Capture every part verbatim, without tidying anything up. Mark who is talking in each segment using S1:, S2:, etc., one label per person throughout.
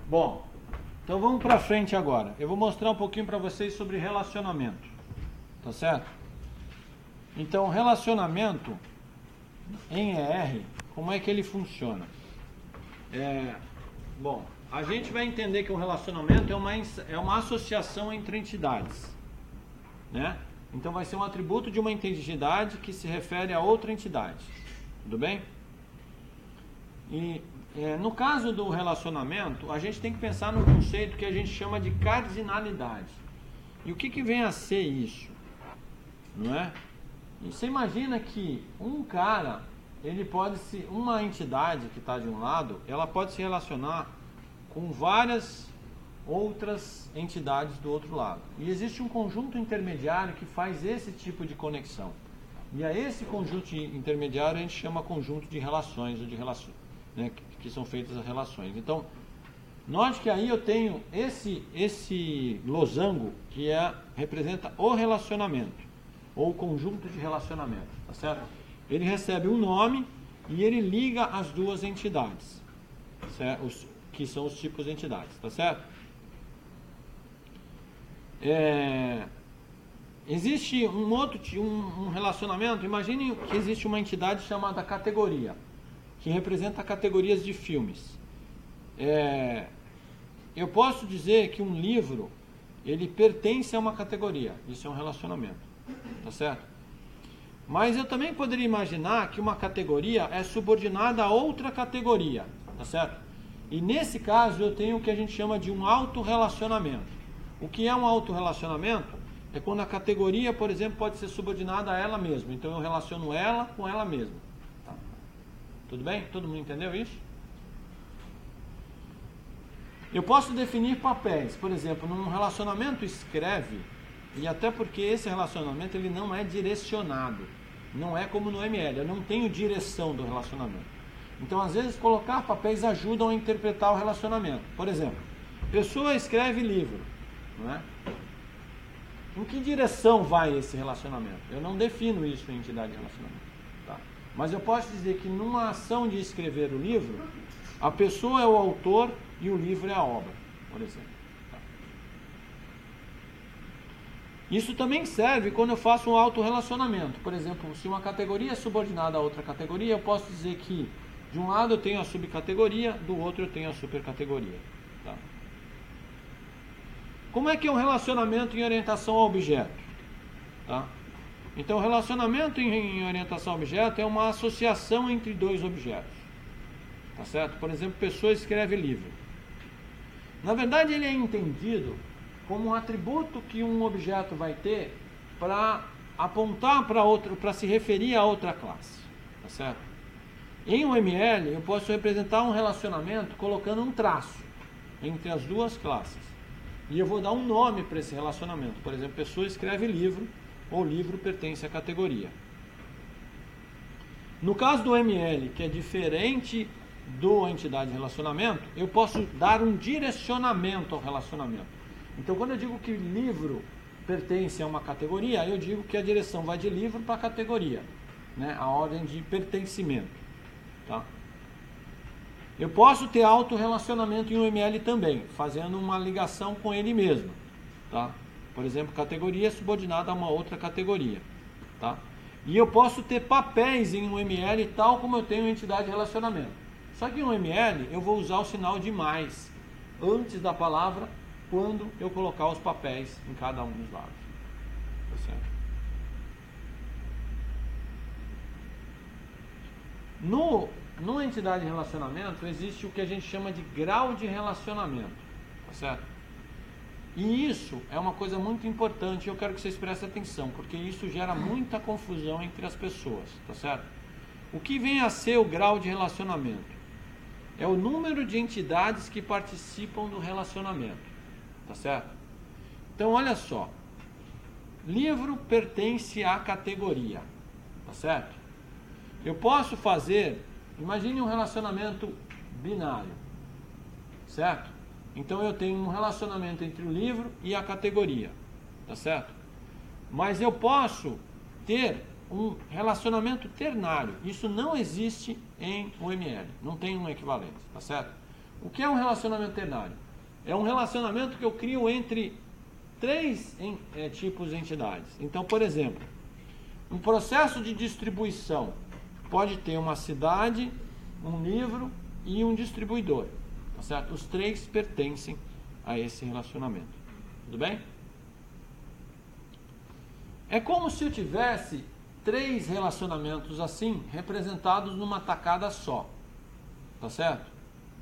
S1: Bom, então vamos para frente agora. Eu vou mostrar um pouquinho para vocês sobre relacionamento, tá certo? Então, relacionamento em E R, como é que ele funciona? É, bom, a gente vai entender que o relacionamento é uma, é uma associação entre entidades, né? Então vai ser um atributo de uma entidade que se refere a outra entidade, tudo bem? E é, no caso do relacionamento, a gente tem que pensar num conceito que a gente chama de cardinalidade. E o que, que vem a ser isso? Não é? E você imagina que um cara, ele pode se, uma entidade que está de um lado, ela pode se relacionar com várias outras entidades do outro lado. E existe um conjunto intermediário que faz esse tipo de conexão. E a esse conjunto intermediário a gente chama conjunto de relações, ou de relações, né, que, que são feitas as relações. Então, note que aí eu tenho esse, esse losango que é, representa o relacionamento, ou conjunto de relacionamento, tá certo? Ele recebe um nome e ele liga as duas entidades, certo? Os, que são os tipos de entidades, tá certo? É, existe um outro um, um relacionamento. Imagine que existe uma entidade chamada categoria, que representa categorias de filmes. É, eu posso dizer que um livro, ele pertence a uma categoria. Isso é um relacionamento, tá certo? Mas eu também poderia imaginar que uma categoria é subordinada a outra categoria, tá certo? E nesse caso eu tenho o que a gente chama de um autorrelacionamento. O que é um autorrelacionamento? É quando a categoria, por exemplo, pode ser subordinada a ela mesma. Então eu relaciono ela com ela mesma. Tá. Tudo bem? Todo mundo entendeu isso? Eu posso definir papéis. Por exemplo, num relacionamento escreve, e até porque esse relacionamento ele não é direcionado. Não é como no M L, eu não tenho direção do relacionamento. Então, às vezes, colocar papéis ajudam a interpretar o relacionamento. Por exemplo, pessoa escreve livro, não é? Em que direção vai esse relacionamento? Eu não defino isso em entidade de relacionamento. Tá? Mas eu posso dizer que numa ação de escrever o livro, a pessoa é o autor e o livro é a obra, por exemplo. Tá? Isso também serve quando eu faço um autorrelacionamento. Por exemplo, se uma categoria é subordinada a outra categoria, eu posso dizer que de um lado eu tenho a subcategoria, do outro eu tenho a supercategoria. Tá? Como é que é um relacionamento em orientação a objeto? Tá? Então, o relacionamento em orientação a objeto é uma associação entre dois objetos. Tá certo? Por exemplo, pessoa escreve livro. Na verdade, ele é entendido como um atributo que um objeto vai ter para apontar para outro, para se referir a outra classe. Tá certo? Em um M L, eu posso representar um relacionamento colocando um traço entre as duas classes. E eu vou dar um nome para esse relacionamento. Por exemplo, pessoa escreve livro, ou livro pertence à categoria. No caso do M L, que é diferente do entidade de relacionamento, eu posso dar um direcionamento ao relacionamento. Então, quando eu digo que livro pertence a uma categoria, eu digo que a direção vai de livro para a categoria, né? A ordem de pertencimento. Tá? Eu posso ter autorrelacionamento em um M L também, fazendo uma ligação com ele mesmo. Tá? Por exemplo, categoria subordinada a uma outra categoria. Tá? E eu posso ter papéis em um M L tal como eu tenho em entidade de relacionamento. Só que em um M L eu vou usar o sinal de mais antes da palavra quando eu colocar os papéis em cada um dos lados. Tá certo? No, numa entidade de relacionamento existe o que a gente chama de grau de relacionamento, tá certo? E isso é uma coisa muito importante, eu quero que vocês prestem atenção, porque isso gera muita confusão entre as pessoas, tá certo? O que vem a ser o grau de relacionamento? É o número de entidades que participam do relacionamento, tá certo? Então, olha só, livro pertence à categoria, tá certo? Eu posso fazer, imagine um relacionamento binário, certo? Então eu tenho um relacionamento entre o livro e a categoria, tá certo? Mas eu posso ter um relacionamento ternário. Isso não existe em U M L, não tem um equivalente, tá certo? O que é um relacionamento ternário? É um relacionamento que eu crio entre três em, é, tipos de entidades. Então, por exemplo, um processo de distribuição pode ter uma cidade, um livro e um distribuidor. Tá certo? Os três pertencem a esse relacionamento. Tudo bem? É como se eu tivesse três relacionamentos assim, representados numa tacada só. Tá certo?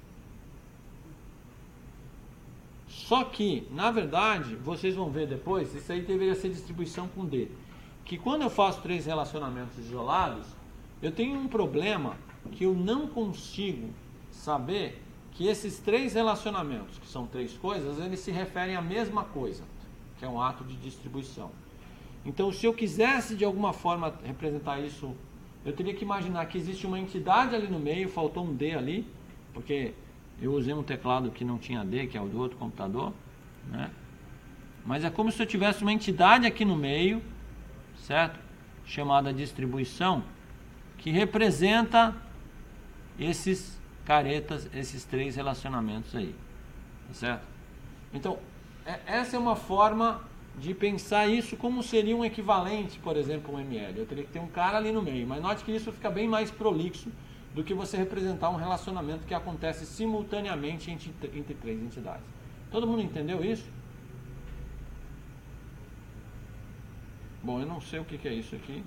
S1: Só que, na verdade, vocês vão ver depois, isso aí deveria ser distribuição com D. Que quando eu faço três relacionamentos isolados, eu tenho um problema que eu não consigo saber que esses três relacionamentos, que são três coisas, eles se referem à mesma coisa, que é um ato de distribuição. Então, se eu quisesse de alguma forma representar isso, eu teria que imaginar que existe uma entidade ali no meio, faltou um D ali, porque eu usei um teclado que não tinha D, que é o do outro computador, né? Mas é como se eu tivesse uma entidade aqui no meio, certo? Chamada distribuição, que representa esses caretas, esses três relacionamentos aí, tá certo? Então, é, essa é uma forma de pensar isso como seria um equivalente, por exemplo, um M L. Eu teria que ter um cara ali no meio, mas note que isso fica bem mais prolixo do que você representar um relacionamento que acontece simultaneamente entre, entre três entidades. Todo mundo entendeu isso? Bom, eu não sei o que, que é isso aqui.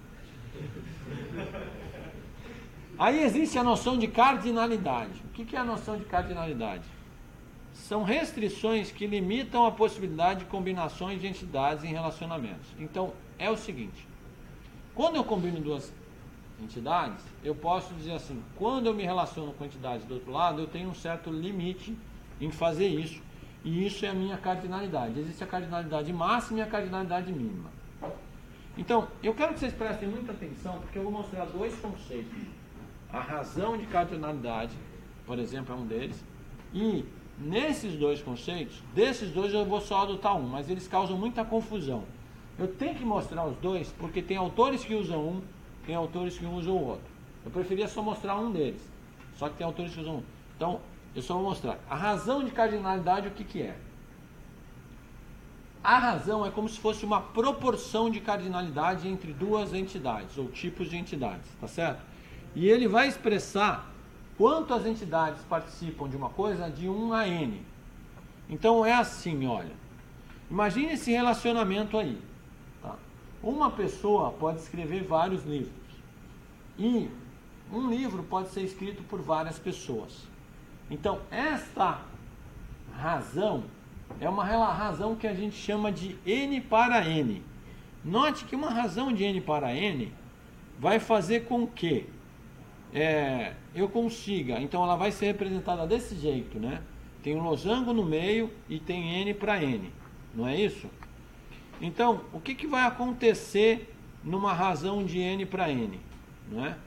S1: Aí existe a noção de cardinalidade. O que, que é a noção de cardinalidade? São restrições que limitam a possibilidade de combinações de entidades em relacionamentos. Então, é o seguinte. Quando eu combino duas entidades, eu posso dizer assim, quando eu me relaciono com entidades do outro lado, eu tenho um certo limite em fazer isso, e isso é a minha cardinalidade. Existe a cardinalidade máxima e a cardinalidade mínima. Então, eu quero que vocês prestem muita atenção, porque eu vou mostrar dois conceitos. A razão de cardinalidade, por exemplo, é um deles, e nesses dois conceitos, desses dois eu vou só adotar um, mas eles causam muita confusão. Eu tenho que mostrar os dois, porque tem autores que usam um, tem autores que usam o outro. Eu preferia só mostrar um deles. Só que tem autores que usam um. Então, eu só vou mostrar. A razão de cardinalidade, o que, que é? A razão é como se fosse uma proporção de cardinalidade entre duas entidades, ou tipos de entidades, tá certo? E ele vai expressar quanto as entidades participam de uma coisa de um a N. Então, é assim, olha. Imagine esse relacionamento aí. Uma pessoa pode escrever vários livros e um livro pode ser escrito por várias pessoas. Então, esta razão é uma razão que a gente chama de N para N. Note que uma razão de N para N vai fazer com que é, eu consiga, então ela vai ser representada desse jeito, né? Tem um losango no meio e tem N para N, não é isso? Então, o que, que vai acontecer numa razão de N para N? Não é?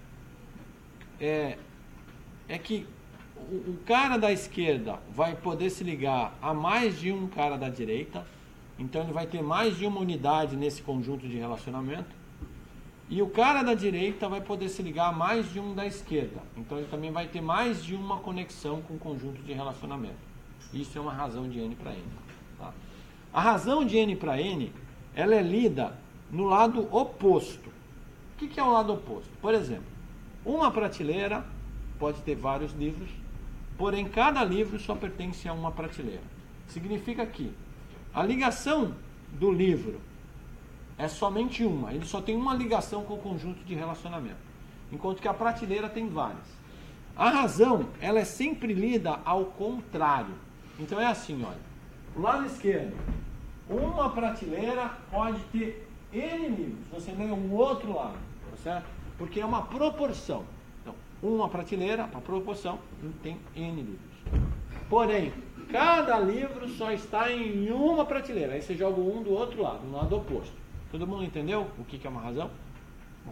S1: É, é que o, o cara da esquerda vai poder se ligar a mais de um cara da direita, então ele vai ter mais de uma unidade nesse conjunto de relacionamento, e o cara da direita vai poder se ligar a mais de um da esquerda, então ele também vai ter mais de uma conexão com o conjunto de relacionamento. Isso é uma razão de N para N. Tá? A razão de N para N, ela é lida no lado oposto. O que, que é o lado oposto? Por exemplo, uma prateleira pode ter vários livros, porém cada livro só pertence a uma prateleira. Significa que a ligação do livro é somente uma, ele só tem uma ligação com o conjunto de relacionamento, enquanto que a prateleira tem várias. A razão, ela é sempre lida ao contrário. Então é assim, olha, o lado esquerdo, uma prateleira pode ter N livros, você lê o outro lado, tá certo? Porque é uma proporção. Então, uma prateleira, uma proporção, tem N livros. Porém, cada livro só está em uma prateleira. Aí você joga um do outro lado, no lado oposto. Todo mundo entendeu o que é uma razão? Bom.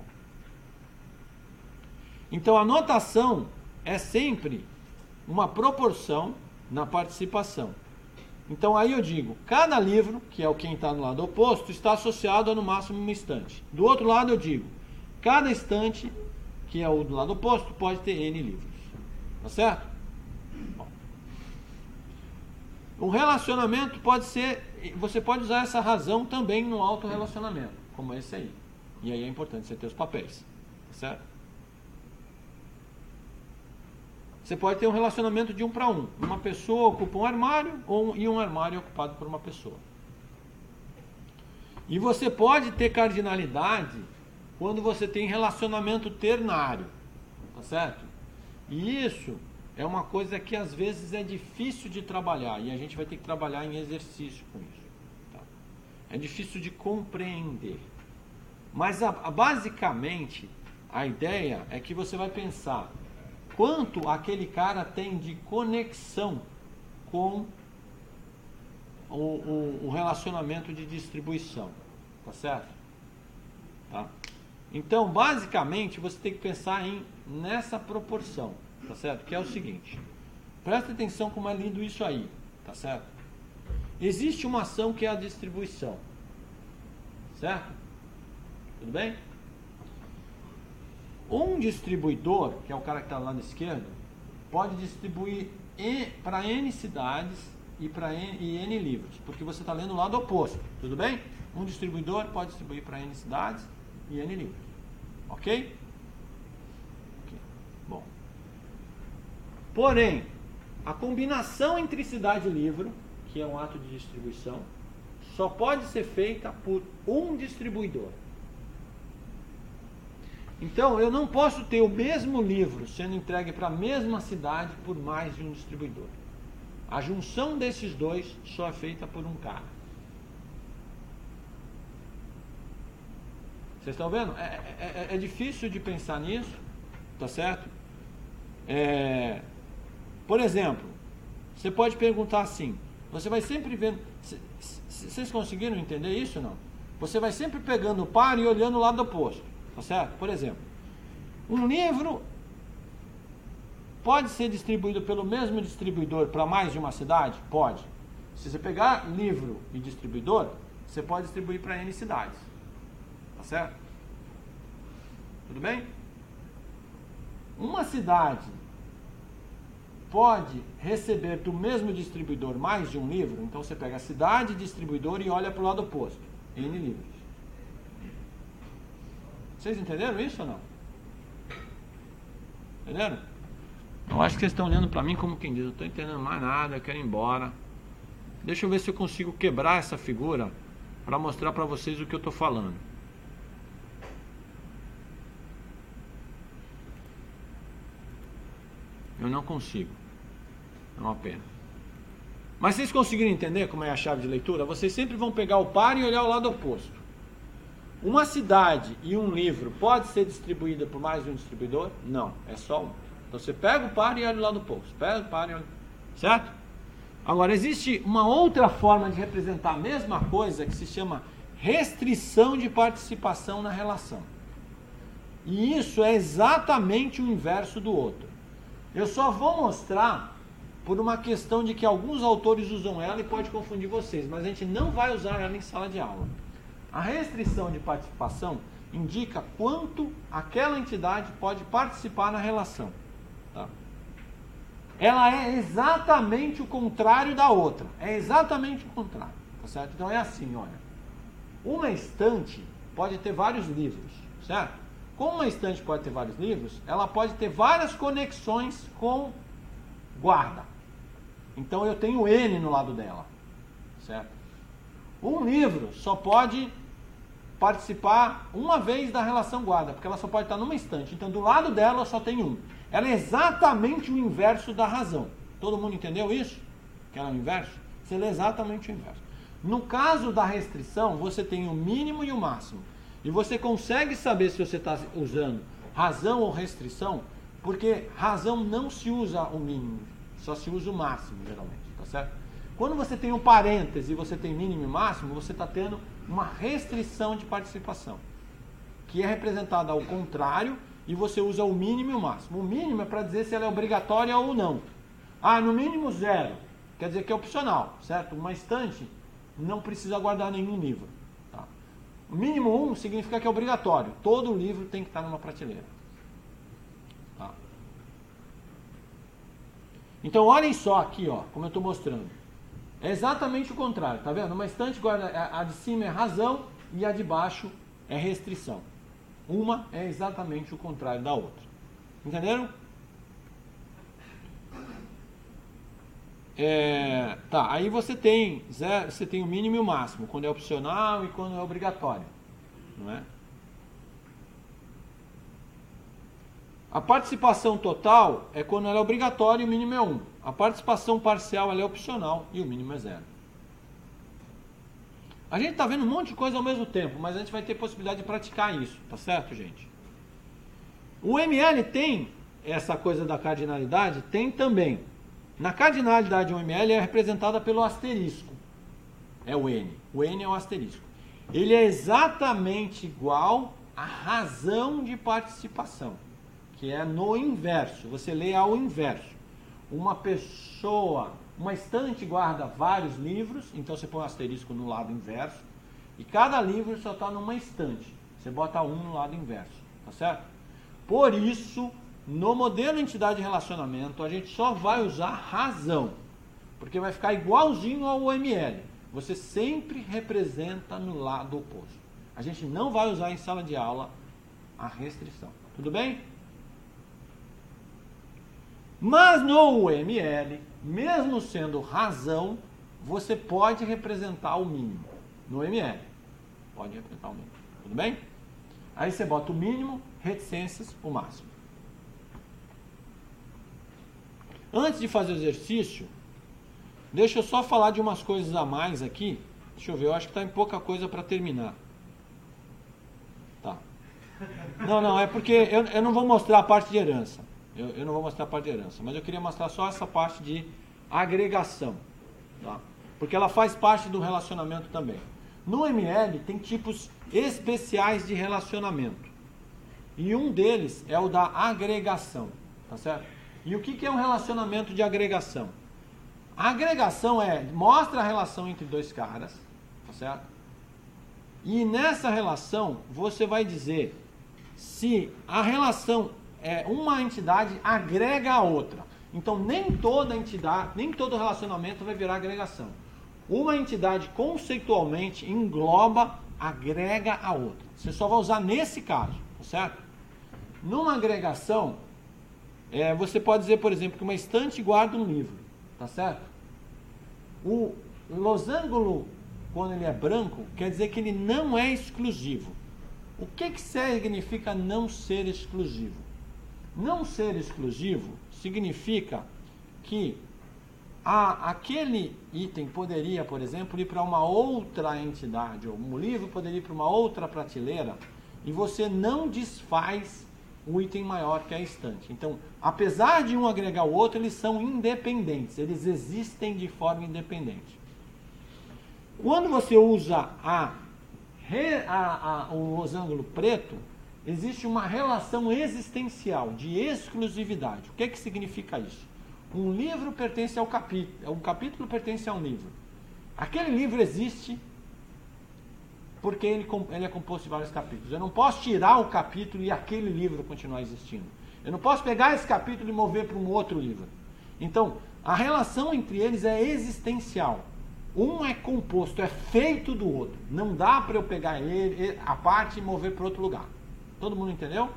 S1: Então, a notação é sempre uma proporção na participação. Então aí eu digo, cada livro, que é o quem está no lado oposto, está associado a no máximo uma estante. Do outro lado eu digo, cada estante, que é o do lado oposto, pode ter N livros. Tá certo? Bom, O relacionamento pode ser, você pode usar essa razão também no autorrelacionamento, como esse aí. E aí é importante você ter os papéis, certo? Você pode ter um relacionamento de um para um. Uma pessoa ocupa um armário ou, e um armário é ocupado por uma pessoa. E você pode ter cardinalidade quando você tem relacionamento ternário, tá certo? E isso é uma coisa que às vezes é difícil de trabalhar e a gente vai ter que trabalhar em exercício com isso. Tá? É difícil de compreender. Mas a, a, basicamente a ideia é que você vai pensar quanto aquele cara tem de conexão com o, o, o relacionamento de distribuição, tá certo? Tá? Então, basicamente, você tem que pensar em, nessa proporção, tá certo? Que é o seguinte, presta atenção como é lindo isso aí, tá certo? Existe uma ação que é a distribuição, certo? Tudo bem? Um distribuidor, que é o cara que está lá na esquerda, pode distribuir para N cidades e para N, e N livros, porque você está lendo o lado oposto, tudo bem? Um distribuidor pode distribuir para N cidades e N livros, ok? Ok, bom. Porém, a combinação entre cidade e livro, que é um ato de distribuição, só pode ser feita por um distribuidor. Então, eu não posso ter o mesmo livro sendo entregue para a mesma cidade por mais de um distribuidor. A junção desses dois só é feita por um cara. Vocês estão vendo? É, é, é difícil de pensar nisso, tá certo? É, por exemplo, você pode perguntar assim, você vai sempre vendo... Vocês conseguiram entender isso ou não? Você vai sempre pegando o par e olhando o lado oposto. Tá certo? Por exemplo, um livro pode ser distribuído pelo mesmo distribuidor para mais de uma cidade? Pode. Se você pegar livro e distribuidor, você pode distribuir para N cidades. Tá certo? Tudo bem? Uma cidade pode receber do mesmo distribuidor mais de um livro, então você pega a cidade, distribuidor e olha para o lado oposto. N livros. Vocês entenderam isso ou não? Entenderam? Eu acho que vocês estão olhando para mim como quem diz, eu estou entendendo mais nada, eu quero ir embora. Deixa eu ver se eu consigo quebrar essa figura para mostrar para vocês o que eu estou falando. Eu não consigo. É uma pena. Mas vocês conseguiram entender como é a chave de leitura? Vocês sempre vão pegar o par e olhar o lado oposto. Uma cidade e um livro pode ser distribuída por mais de um distribuidor? Não, é só um. Então você pega o par e olha o lado oposto. Pega o par e olha... Certo? Agora, existe uma outra forma de representar a mesma coisa que se chama restrição de participação na relação. E isso é exatamente o inverso do outro. Eu só vou mostrar por uma questão de que alguns autores usam ela e pode confundir vocês, mas a gente não vai usar ela em sala de aula. A restrição de participação indica quanto aquela entidade pode participar na relação. Tá? Ela é exatamente o contrário da outra. É exatamente o contrário. Tá certo? Então é assim, olha. Uma estante pode ter vários livros, certo? Como uma estante pode ter vários livros, ela pode ter várias conexões com guarda. Então eu tenho N no lado dela, certo? Um livro só pode participar uma vez da relação guarda, porque ela só pode estar numa estante. Então do lado dela só tem um. Ela é exatamente o inverso da razão. Todo mundo entendeu isso? Que ela é o inverso? Isso é exatamente o inverso. No caso da restrição, você tem o mínimo e o máximo. E você consegue saber se você está usando razão ou restrição, porque razão não se usa o mínimo, só se usa o máximo, geralmente, tá certo? Quando você tem um parêntese e você tem mínimo e máximo, você está tendo uma restrição de participação, que é representada ao contrário, e você usa o mínimo e o máximo. O mínimo é para dizer se ela é obrigatória ou não. Ah, no mínimo zero, quer dizer que é opcional, certo? Uma estante não precisa guardar nenhum livro. Tá? O mínimo um significa que é obrigatório. Todo livro tem que estar numa prateleira. Tá? Então olhem só aqui, ó, como eu estou mostrando. é exatamente o contrário, tá vendo? Uma estante guarda, a de cima é razão e a de baixo é restrição. Uma é exatamente o contrário da outra. Entenderam? É, tá, aí você tem, zero, você tem o mínimo e o máximo, quando é opcional e quando é obrigatório, não é? A participação total é quando ela é obrigatória e o mínimo é um. A participação parcial ela é opcional e o mínimo é zero. A gente está vendo um monte de coisa ao mesmo tempo, mas a gente vai ter possibilidade de praticar isso, tá certo, gente? O M L tem essa coisa da cardinalidade? Tem também. Na cardinalidade, o M L é representada pelo asterisco. É o N. O N é o asterisco. Ele é exatamente igual à razão de participação, que é no inverso. Você lê ao inverso. Uma pessoa, uma estante guarda vários livros, então você põe o asterisco no lado inverso, e cada livro só está numa estante. Você bota um no lado inverso, tá certo? Por isso, no modelo entidade de relacionamento, a gente só vai usar razão, porque vai ficar igualzinho ao M L. Você sempre representa no lado oposto. A gente não vai usar em sala de aula a restrição. Tudo bem? Mas no M L, mesmo sendo razão, você pode representar o mínimo. No M L, pode representar o mínimo. Tudo bem? Aí você bota o mínimo, reticências, o máximo. Antes de fazer o exercício, deixa eu só falar de umas coisas a mais aqui. Deixa eu ver, eu acho que está em pouca coisa para terminar. Tá. Não, não, é porque eu, eu não vou mostrar a parte de herança. Eu, eu não vou mostrar a parte de herança, mas eu queria mostrar só essa parte de agregação. Tá? Porque ela faz parte do relacionamento também. No M L tem tipos especiais de relacionamento. E um deles é o da agregação. Tá certo? E o que, que é um relacionamento de agregação? A agregação é, mostra a relação entre dois caras, tá certo? E nessa relação, você vai dizer se a relação, é, uma entidade agrega a outra. Então, nem toda entidade, nem todo relacionamento vai virar agregação. Uma entidade, conceitualmente, engloba, agrega a outra. Você só vai usar nesse caso, tá certo? Numa agregação, é, você pode dizer, por exemplo, que uma estante guarda um livro, tá certo? O losango, quando ele é branco, quer dizer que ele não é exclusivo. O que, que significa não ser exclusivo? Não ser exclusivo significa que a, aquele item poderia, por exemplo, ir para uma outra entidade, ou um livro poderia ir para uma outra prateleira, e você não desfaz o item maior que é a estante. Então, apesar de um agregar o outro, eles são independentes, eles existem de forma independente. Quando você usa a, a, a, o losango preto, existe uma relação existencial de exclusividade. O que, que significa isso? Um livro pertence ao capítulo, um capítulo pertence a um livro. Aquele livro existe porque ele, ele é composto de vários capítulos. Eu não posso tirar o capítulo e aquele livro continuar existindo. Eu não posso pegar esse capítulo e mover para um outro livro. Então, a relação entre eles é existencial. Um é composto, é feito do outro. Não dá para eu pegar ele, a parte e mover para outro lugar. Todo mundo entendeu?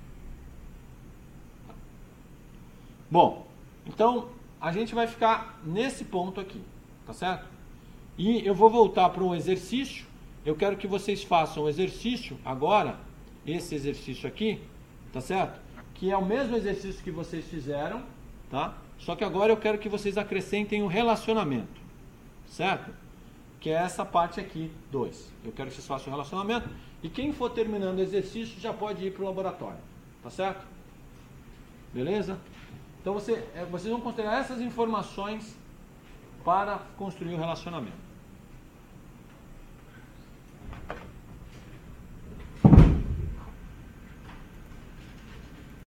S1: Bom, então a gente vai ficar nesse ponto aqui, tá certo? E eu vou voltar para um exercício. Eu quero que vocês façam o exercício agora, esse exercício aqui, tá certo? Que é o mesmo exercício que vocês fizeram, tá? Só que agora eu quero que vocês acrescentem o relacionamento, certo? Que é essa parte aqui, dois. Eu quero que vocês façam o relacionamento e quem for terminando o exercício já pode ir para o laboratório, tá certo? Beleza? Então você, vocês vão considerar essas informações para construir o relacionamento.